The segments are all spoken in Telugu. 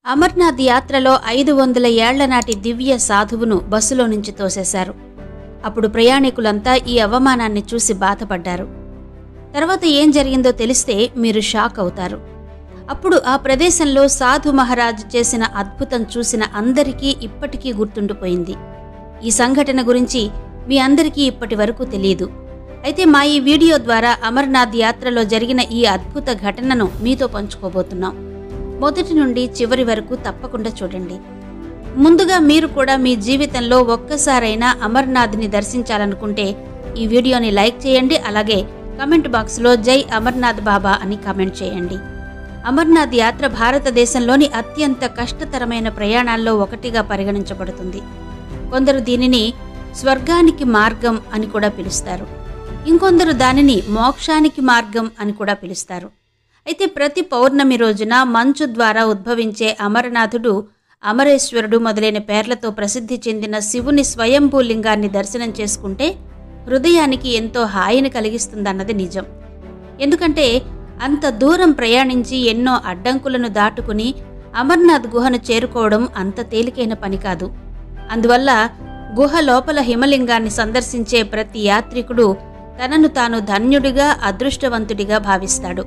అమర్నాథ్ యాత్రలో 500 ఏళ్ల నాటి దివ్య సాధువును బస్సులో నుంచి తోసేశారు. అప్పుడు ప్రయాణికులంతా ఈ అవమానాన్ని చూసి బాధపడ్డారు. తర్వాత ఏం జరిగిందో తెలిస్తే మీరు షాక్ అవుతారు. అప్పుడు ఆ ప్రదేశంలో సాధు మహారాజ్ చేసిన అద్భుతం చూసిన అందరికీ ఇప్పటికీ గుర్తుండిపోయింది. ఈ సంఘటన గురించి మీ అందరికీ ఇప్పటి వరకు తెలియదు. అయితే మా ఈ వీడియో ద్వారా అమర్నాథ్ యాత్రలో జరిగిన ఈ అద్భుత ఘటనను మీతో పంచుకోబోతున్నాం. మొదటి నుండి చివరి వరకు తప్పకుండా చూడండి. ముందుగా మీరు కూడా మీ జీవితంలో ఒక్కసారైనా అమర్నాథ్ని దర్శించాలనుకుంటే ఈ వీడియోని లైక్ చేయండి. అలాగే కమెంట్ బాక్స్లో జై అమర్నాథ్ బాబా అని కామెంట్ చేయండి. అమర్నాథ్ యాత్ర భారతదేశంలోని అత్యంత కష్టతరమైన ప్రయాణాల్లో ఒకటిగా పరిగణించబడుతుంది. కొందరు దీనిని స్వర్గానికి మార్గం అని కూడా పిలుస్తారు. ఇంకొందరు దానిని మోక్షానికి మార్గం అని కూడా పిలుస్తారు. అయితే ప్రతి పౌర్ణమి రోజున మంచు ద్వారా ఉద్భవించే అమరనాథుడు, అమరేశ్వరుడు మొదలైన పేర్లతో ప్రసిద్ధి చెందిన శివుని స్వయంభూ లింగాన్ని దర్శనం చేసుకుంటే హృదయానికి ఎంతో హాయిని కలిగిస్తుందన్నది నిజం. ఎందుకంటే అంత దూరం ప్రయాణించి ఎన్నో అడ్డంకులను దాటుకుని అమర్నాథ్ గుహను చేరుకోవడం అంత తేలికైన పని కాదు. అందువల్ల గుహ లోపల హిమలింగాన్ని సందర్శించే ప్రతి యాత్రికుడు తనను తాను ధన్యుడిగా, అదృష్టవంతుడిగా భావిస్తాడు.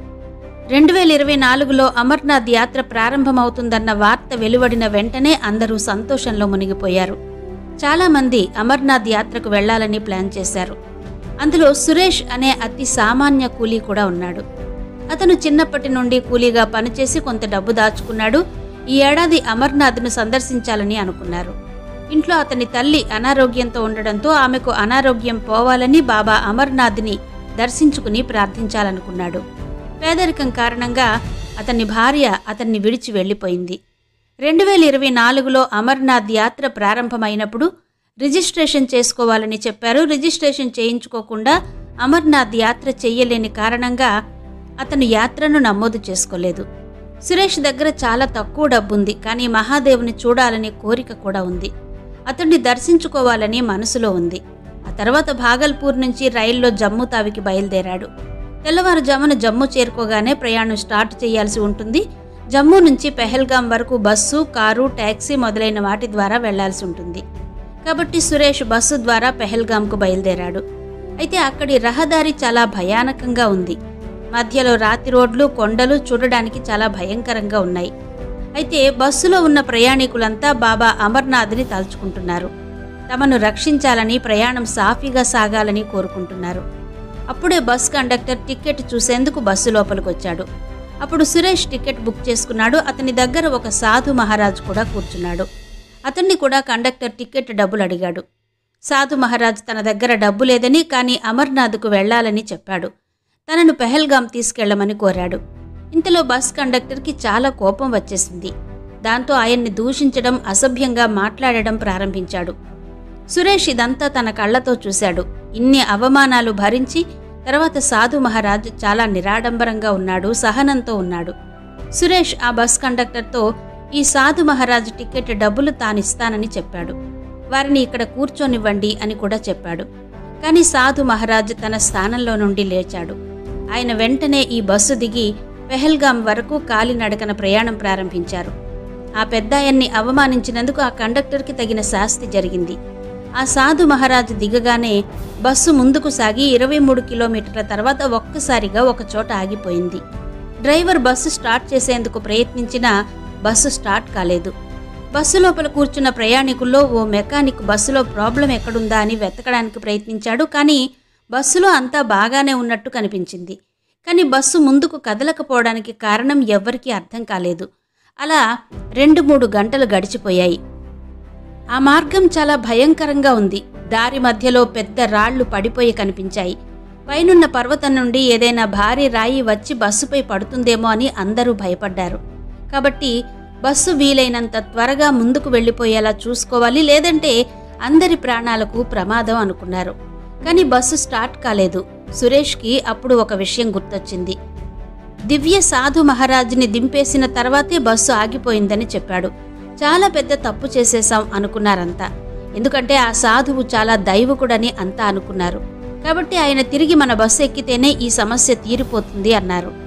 2024లో అమర్నాథ్ యాత్ర ప్రారంభమవుతుందన్న వార్త వెలువడిన వెంటనే అందరూ సంతోషంలో మునిగిపోయారు. చాలామంది అమర్నాథ్ యాత్రకు వెళ్లాలని ప్లాన్ చేశారు. అందులో సురేష్ అనే అతి సామాన్య కూలీ కూడా ఉన్నాడు. అతను చిన్నప్పటి నుండి కూలీగా పనిచేసి కొంత డబ్బు దాచుకున్నాడు. ఈ ఏడాది అమర్నాథ్ను సందర్శించాలని అనుకున్నారు. ఇంట్లో అతని తల్లి అనారోగ్యంతో ఉండడంతో ఆమెకు అనారోగ్యం పోవాలని బాబా అమర్నాథ్ని దర్శించుకుని ప్రార్థించాలనుకున్నాడు. పేదరికం కారణంగా అతని భార్య అతన్ని విడిచి వెళ్లిపోయింది. 2024లో అమర్నాథ్ యాత్ర ప్రారంభమైనప్పుడు రిజిస్ట్రేషన్ చేసుకోవాలని చెప్పారు. రిజిస్ట్రేషన్ చేయించుకోకుండా అమర్నాథ్ యాత్ర చెయ్యలేని కారణంగా అతను యాత్రను నమోదు చేసుకోలేదు. సురేష్ దగ్గర చాలా తక్కువ డబ్బుంది, కానీ మహాదేవుని చూడాలనే కోరిక కూడా ఉంది. అతన్ని దర్శించుకోవాలని మనసులో ఉంది. ఆ తర్వాత భాగల్పూర్ నుంచి రైల్లో జమ్మూ తావికి బయలుదేరాడు. తెల్లవారుజామున జమ్మూ చేరుకోగానే ప్రయాణం స్టార్ట్ చేయాల్సి ఉంటుంది. జమ్మూ నుంచి పెహల్గాం వరకు బస్సు, కారు, ట్యాక్సీ మొదలైన వాటి ద్వారా వెళ్లాల్సి ఉంటుంది. కాబట్టి సురేష్ బస్సు ద్వారా పెహల్గాంకు బయలుదేరాడు. అయితే అక్కడి రహదారి చాలా భయానకంగా ఉంది. మధ్యలో రాతి రోడ్లు, కొండలు చూడడానికి చాలా భయంకరంగా ఉన్నాయి. అయితే బస్సులో ఉన్న ప్రయాణికులంతా బాబా అమర్నాథ్ని తలుచుకుంటున్నారు. తమను రక్షించాలని, ప్రయాణం సాఫీగా సాగాలని కోరుకుంటున్నారు. అప్పుడే బస్ కండక్టర్ టికెట్ చూసేందుకు బస్సు లోపలికొచ్చాడు. అప్పుడు సురేష్ టికెట్ బుక్ చేసుకున్నాడు. అతని దగ్గర ఒక సాధు మహారాజ్ కూడా కూర్చున్నాడు. అతన్ని కూడా కండక్టర్ టికెట్ డబ్బులు అడిగాడు. సాధు మహారాజ్ తన దగ్గర డబ్బు లేదని, కానీ అమర్నాథ్కు వెళ్లాలని చెప్పాడు. తనను పెహల్గాం తీసుకెళ్లమని కోరాడు. ఇంతలో బస్ కండక్టర్కి చాలా కోపం వచ్చేసింది. దాంతో ఆయన్ని దూషించడం, అసభ్యంగా మాట్లాడడం ప్రారంభించాడు. సురేష్ ఇదంతా తన కళ్లతో చూశాడు. ఇన్ని అవమానాలు భరించి తర్వాత సాధు మహారాజ్ చాలా నిరాడంబరంగా ఉన్నాడు, సహనంతో ఉన్నాడు. సురేష్ ఆ బస్ కండక్టర్తో ఈ సాధు మహారాజ్ టికెట్ డబ్బులు తానిస్తానని చెప్పాడు. వారిని ఇక్కడ కూర్చోనివ్వండి అని కూడా చెప్పాడు. కానీ సాధు మహారాజ్ తన స్థానంలో నుండి లేచాడు. ఆయన వెంటనే ఈ బస్సు దిగి పెహల్గాం వరకు కాలినడకన ప్రయాణం ప్రారంభించారు. ఆ పెద్దాయన్ని అవమానించినందుకు ఆ కండక్టర్కి తగిన శాస్తి జరిగింది. ఆ సాధు మహారాజ్ దిగగానే బస్సు ముందుకు సాగి 23 కిలోమీటర్ల తర్వాత ఒక్కసారిగా ఒక చోట ఆగిపోయింది. డ్రైవర్ బస్సు స్టార్ట్ చేసేందుకు ప్రయత్నించినా బస్సు స్టార్ట్ కాలేదు. బస్సు లోపల కూర్చున్న ప్రయాణికుల్లో ఓ మెకానిక్ బస్సులో ప్రాబ్లం ఎక్కడుందా అని వెతకడానికి ప్రయత్నించాడు. కానీ బస్సులో అంతా బాగానే ఉన్నట్టు కనిపించింది. కానీ బస్సు ముందుకు కదలకపోవడానికి కారణం ఎవ్వరికీ అర్థం కాలేదు. అలా 2-3 గంటలు గడిచిపోయాయి. ఆ మార్గం చాలా భయంకరంగా ఉంది. దారి మధ్యలో పెద్ద రాళ్లు పడిపోయి కనిపించాయి. పైనున్న పర్వతం నుండి ఏదైనా భారీ రాయి వచ్చి బస్సుపై పడుతుందేమో అని అందరూ భయపడ్డారు. కాబట్టి బస్సు వీలైనంత త్వరగా ముందుకు వెళ్లిపోయేలా చూసుకోవాలి, లేదంటే అందరి ప్రాణాలకు ప్రమాదం అనుకున్నారు. కానీ బస్సు స్టార్ట్ కాలేదు. సురేష్కి అప్పుడు ఒక విషయం గుర్తొచ్చింది. దివ్య సాధు మహారాజ్ని దింపేసిన తర్వాతే బస్సు ఆగిపోయిందని చెప్పాడు. చాలా పెద్ద తప్పు చేసేశాం అనుకున్నారంతా. ఎందుకంటే ఆ సాధువు చాలా దైవకుడని అంతా అనుకున్నారు. కాబట్టి ఆయన తిరిగి మన బస్సు ఎక్కితేనే ఈ సమస్య తీరిపోతుంది అన్నారు.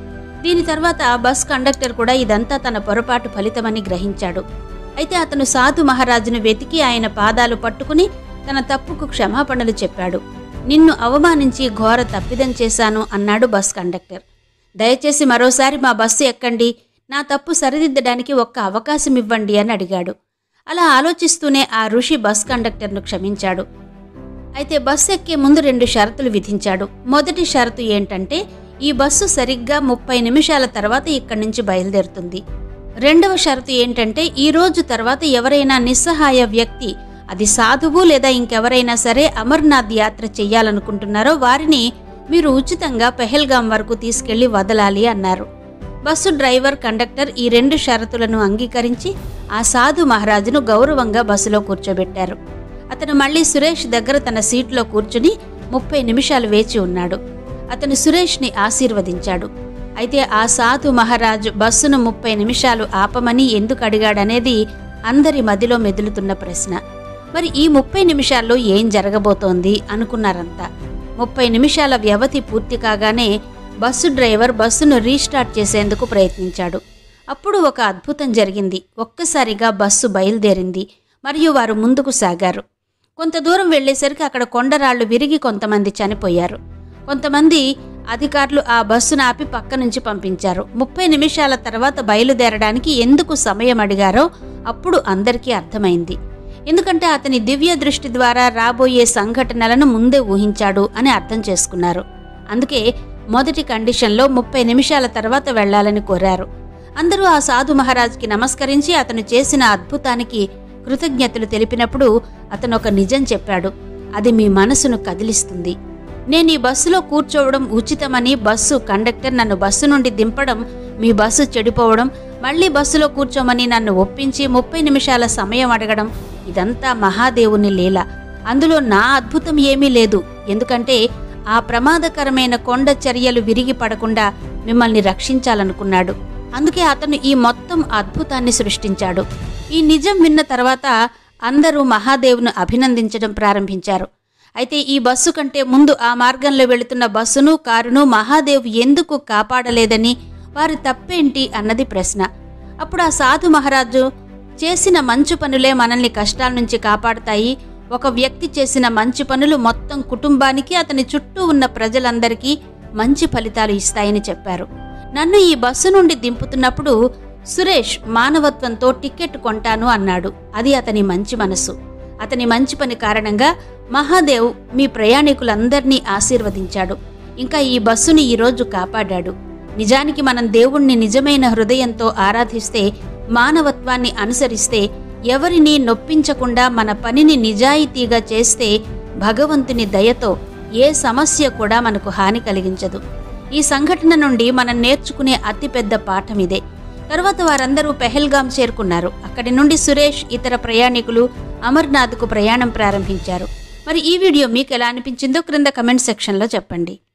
దీని తర్వాత బస్ కండక్టర్ కూడా ఇదంతా తన పొరపాటు ఫలితమని గ్రహించాడు. అయితే అతను సాధు మహారాజును వెతికి ఆయన పాదాలు పట్టుకుని తన తప్పుకు క్షమాపణలు చెప్పాడు. నిన్ను అవమానించి ఘోర తప్పిదం చేశాను అన్నాడు బస్ కండక్టర్. దయచేసి మరోసారి మా బస్సు ఎక్కండి, నా తప్పు సరిదిద్దడానికి ఒక్క అవకాశం ఇవ్వండి అని అడిగాడు. అలా ఆలోచిస్తూనే ఆ ఋషి బస్ కండక్టర్ను క్షమించాడు. అయితే బస్సు ఎక్కే ముందు 2 షరతులు విధించాడు. మొదటి షరతు ఏంటంటే ఈ బస్సు సరిగ్గా 30 నిమిషాల తర్వాత ఇక్కడి నుంచి బయలుదేరుతుంది. రెండవ షరతు ఏంటంటే ఈ రోజు తర్వాత ఎవరైనా నిస్సహాయ వ్యక్తి, అది సాధువు లేదా ఇంకెవరైనా సరే అమర్నాథ్ యాత్ర చెయ్యాలనుకుంటున్నారో వారిని మీరు ఉచితంగా పెహల్గాం వరకు తీసుకెళ్లి వదలాలి అన్నారు. బస్సు డ్రైవర్, కండక్టర్ ఈ 2 షరతులను అంగీకరించి ఆ సాధు మహారాజును గౌరవంగా బస్సులో కూర్చోబెట్టారు. అతను మళ్లీ సురేష్ దగ్గర తన సీట్లో కూర్చుని 30 నిమిషాలు వేచి ఉన్నాడు. అతను సురేష్ని ఆశీర్వదించాడు. అయితే ఆ సాధు మహారాజు బస్సును 30 నిమిషాలు ఆపమని ఎందుకు అడిగాడనేది అందరి మదిలో మెదులుతున్న ప్రశ్న. మరి ఈ 30 నిమిషాల్లో ఏం జరగబోతోంది అనుకున్నారంతా. 30 నిమిషాల వ్యవధి పూర్తి కాగానే బస్సు డ్రైవర్ బస్సును రీస్టార్ట్ చేసేందుకు ప్రయత్నించాడు. అప్పుడు ఒక అద్భుతం జరిగింది. ఒక్కసారిగా బస్సు బయలుదేరింది మరియు వారు ముందుకు సాగారు. కొంత దూరం వెళ్లేసరికి అక్కడ కొండరాళ్లు విరిగి కొంతమంది చనిపోయారు. కొంతమంది అధికారులు ఆ బస్సును ఆపి పక్క నుంచి పంపించారు. 30 నిమిషాల తర్వాత బయలుదేరడానికి ఎందుకు సమయం అడిగారో అప్పుడు అందరికీ అర్థమైంది. ఎందుకంటే అతని దివ్య దృష్టి ద్వారా రాబోయే సంఘటనలను ముందే ఊహించాడు అని అర్థం చేసుకున్నారు. అందుకే మొదటి కండిషన్లో 30 నిమిషాల తర్వాత వెళ్లాలని కోరారు. అందరూ ఆ సాధు మహారాజ్కి నమస్కరించి అతను చేసిన అద్భుతానికి కృతజ్ఞతలు తెలిపినప్పుడు అతను ఒక నిజం చెప్పాడు. అది మీ మనసును కదిలిస్తుంది. నేను ఈ బస్సులో కూర్చోవడం ఉచితమని బస్సు కండక్టర్ నన్ను బస్సు నుండి దింపడం, మీ బస్సు చెడిపోవడం, మళ్లీ బస్సులో కూర్చోమని నన్ను ఒప్పించి 30 నిమిషాల సమయం అడగడం, ఇదంతా మహాదేవుని లీల. అందులో నా అద్భుతం ఏమీ లేదు. ఎందుకంటే ఆ ప్రమాదకరమైన కొండ చర్యలు విరిగి పడకుండా మిమ్మల్ని రక్షించాలనుకున్నాడు. అందుకే అతను ఈ మొత్తం అద్భుతాన్ని సృష్టించాడు. ఈ నిజం విన్న తర్వాత అందరూ మహాదేవును అభినందించడం ప్రారంభించారు. అయితే ఈ బస్సు కంటే ముందు ఆ మార్గంలో వెళుతున్న బస్సును, కారును మహాదేవ్ ఎందుకు కాపాడలేదని, వారి తప్పేంటి అన్నది ప్రశ్న. అప్పుడు ఆ సాధు మహారాజు, చేసిన మంచి పనులే మనల్ని కష్టాల నుంచి కాపాడతాయి. ఒక వ్యక్తి చేసిన మంచి పనులు మొత్తం కుటుంబానికి, అతని చుట్టూ ఉన్న ప్రజలందరికీ మంచి ఫలితాలు ఇస్తాయని చెప్పారు. నన్ను ఈ బస్సు నుండి దింపుతున్నప్పుడు సురేష్ మానవత్వంతో టికెట్ కొంటాను అన్నాడు. అది అతని మంచి మనసు. అతని మంచి పని కారణంగా మహాదేవ్ మీ ప్రయాణికులందర్నీ ఆశీర్వదించాడు. ఇంకా ఈ బస్సుని ఈరోజు కాపాడాడు. నిజానికి మనం దేవుణ్ణి నిజమైన హృదయంతో ఆరాధిస్తే, మానవత్వాన్ని అనుసరిస్తే, ఎవరినీ నొప్పించకుండా మన పనిని నిజాయితీగా చేస్తే భగవంతుని దయతో ఏ సమస్య కూడా మనకు హాని కలిగించదు. ఈ సంఘటన నుండి మనం నేర్చుకునే అతిపెద్ద పాఠమిదే. తరువాత వారందరూ పెహల్గాం చేరుకున్నారు. అక్కడి నుండి సురేష్, ఇతర ప్రయాణికులు అమర్నాథ్కు ప్రయాణం ప్రారంభించారు. మరి ఈ వీడియో మీకు ఎలా అనిపించిందో క్రింద కమెంట్ సెక్షన్లో చెప్పండి.